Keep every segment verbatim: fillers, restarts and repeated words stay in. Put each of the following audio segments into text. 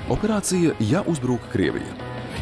Operācija Ja uzbrūk Krievija.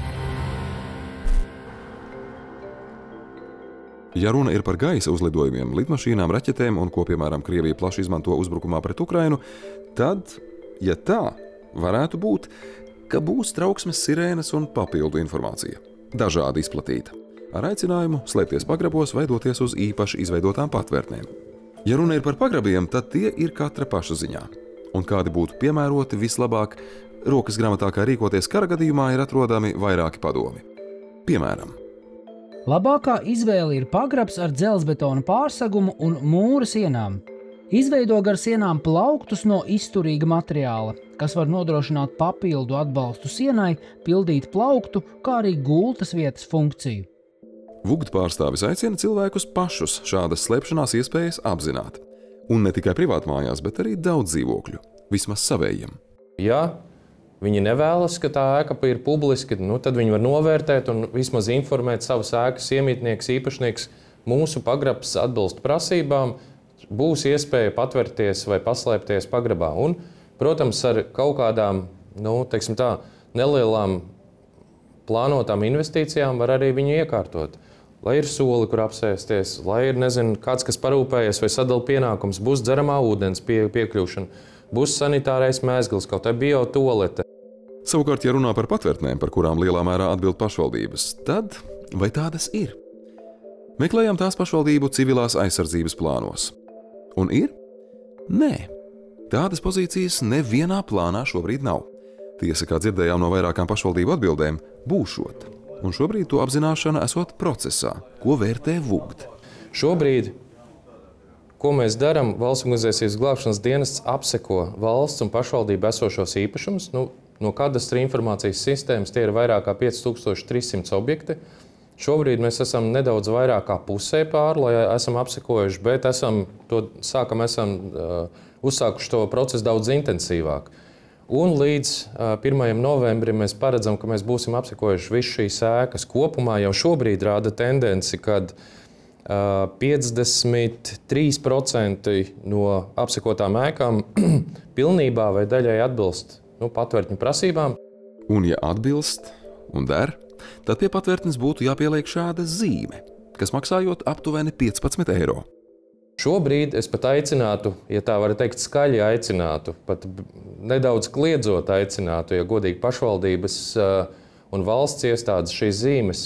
Ja runa ir par gaisa uzlidojumiem, lidmašīnām, raķetēm un ko, piemēram, Krievija plaši izmanto uzbrukumā pret Ukrainu, tad, ja tā, varētu būt, ka būs trauksmes sirēnas un papildu informācija. Dažādi izplatīta. Ar aicinājumu slēpties pagrabos vai doties uz īpaši izveidotām patvērtnēm. Ja runa ir par pagrabiem, tad tie ir katra paša ziņā. Un kādi būtu piemēroti vislabāk, rokas grāmatā, kā rīkoties kara gadījumā, ir atrodami vairāki padomi. Piemēram, labākā izvēle ir pagrabs ar dzelzbetona pārsegumu un mūra sienām. Izveido gar sienām plauktus no izturīga materiāla, kas var nodrošināt papildu atbalstu sienai, pildīt plauktu, kā arī gultas vietas funkciju. Vugd pārstāvis aicina cilvēkus pašus šādas slēpšanās iespējas apzināt. Un ne tikai privātmājās, bet arī daudz dzīvokļu, vismaz savējiem. Ja viņi nevēlas, ka tā ēka ir publiska, nu, tad viņi var novērtēt un vismaz informēt savas ēkas iemītnieks, īpašnieks. Mūsu pagrabs atbilst prasībām, būs iespēja patvērties vai paslēpties pagrabā. Un, protams, ar kaut kādām, nu, teiksim tā, nelielām plānotām investīcijām var arī viņu iekārtot. Lai ir soli, kur apsēsties, lai ir, nezinu, kāds, kas parūpējas vai sadala pienākums, būs dzeramā ūdens pie, piekļūšana, būs sanitārais mēzgls, kaut kā biotualete. Savukārt, ja runā par patvērtnēm, par kurām lielā mērā atbild pašvaldības, tad vai tādas ir? Meklējam tās pašvaldību civilās aizsardzības plānos. Un ir? Nē. Tādas pozīcijas nevienā plānā šobrīd nav. Tiesa, kā dzirdējām no vairākām pašvaldību atbildēm, būšot. Un šobrīd to apzināšana esot procesā, ko vērtē Vugd. Šobrīd, ko mēs darām, Valsts ugunsdzēsības glābšanas dienests apseko valsts un pašvaldību esošos īpašumus. Nu, no kadastra informācijas sistēmas tie ir vairāk kā pieci tūkstoši trīs simti objekti. Šobrīd mēs esam nedaudz vairāk kā pusē pāri, lai esam apsekojuši, bet esam, to sākam, esam uh, uzsākuši to procesu daudz intensīvāk. Un līdz uh, pirmajam novembrim mēs paredzam, ka mēs būsim apsekojuši visu šīs ēkas. Kopumā jau šobrīd rāda tendenci, kad uh, piecdesmit trīs procenti no apsekotām ēkām pilnībā vai daļai atbilst nu, patvērtņu prasībām. Un ja atbilst un der, tad pie patvērtnes būtu jāpieliek šāda zīme, kas maksājot aptuveni piecpadsmit eiro. Šobrīd es pat aicinātu, ja tā var teikt, skaļi aicinātu, pat nedaudz kliedzot aicinātu, ja godīgi pašvaldības un valsts iestādes šīs zīmes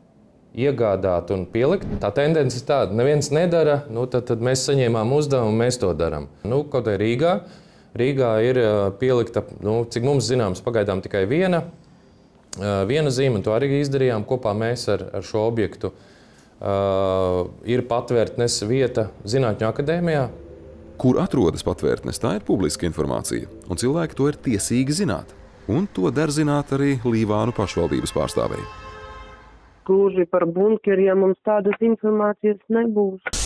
iegādāt un pielikt. Tā tendence ir tāda, neviens nedara, nu, tad, tad mēs saņēmām uzdevumu, mēs to darām. Nu, kaut kā Rīgā. Rīgā ir pielikta, nu, cik mums zināms, pagaidām tikai viena, viena zīme, un to arī izdarījām kopā mēs ar, ar šo objektu. Uh, ir patvērtnes vieta Zinātņu akadēmijā. Kur atrodas patvērtnes, tā ir publiska informācija, un cilvēki to ir tiesīgi zināt. Un to der zināt arī Līvānu pašvaldības pārstāvēji. Gluži par bunkeriem mums tādas informācijas nebūs.